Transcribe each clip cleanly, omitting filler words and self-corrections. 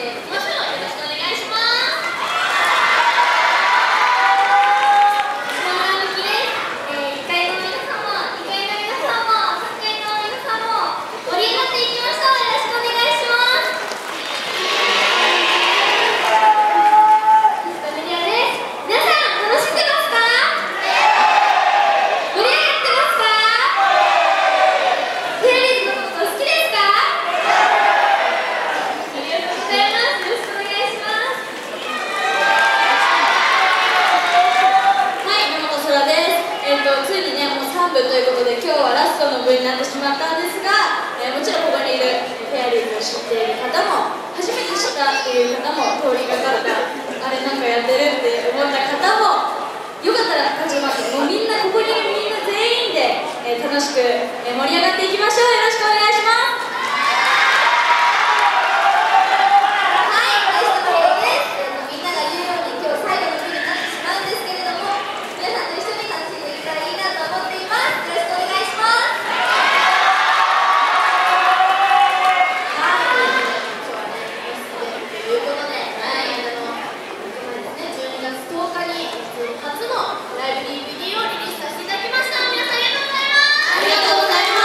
いきましょう。よろしくお願いします。1階の皆さんも2階の皆さんも3階の皆さんも盛り上がっていきましょう。よろしくお願いします。メディアです。皆さん楽しんでますか？盛り上がってますか？テレビのこと好きですか？ありがとうございます。よろしくお願いします。はい、山本空です。ついにね、もう3部ということで今日はラストの部になってしまったんですが、もちろんここにいるフェアリーズを知っている方も初めて知ったっていう方も通りがかったあれなんかやってるって思った方もよかったら立ちます。もうみんなここにいるみんな全員で、楽しく、盛り上がっていきましょう。よろしくお願いします。みんなが言うように今日最後の日になってしまうんですけれども、皆さんと一緒に楽しんでいけたらいいなと思っています。よろしくお願いします。はい、今日はね、ということで、12月10日に初のライブ DVD をリリースさせていただきました。皆さんありがとうございます。ありがとうございます。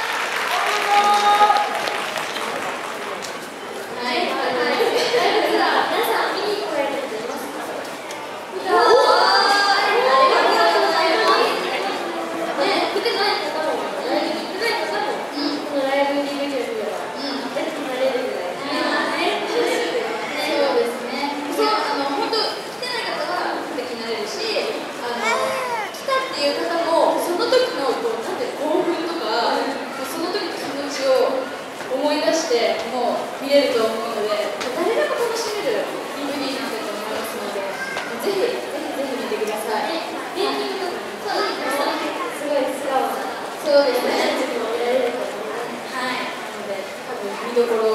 思い出してもう見れると思うので、誰でも楽しめる DVD になってると思いますので、ぜひ見てください。すごい素顔な、そうですね、はい、なので多分見どころ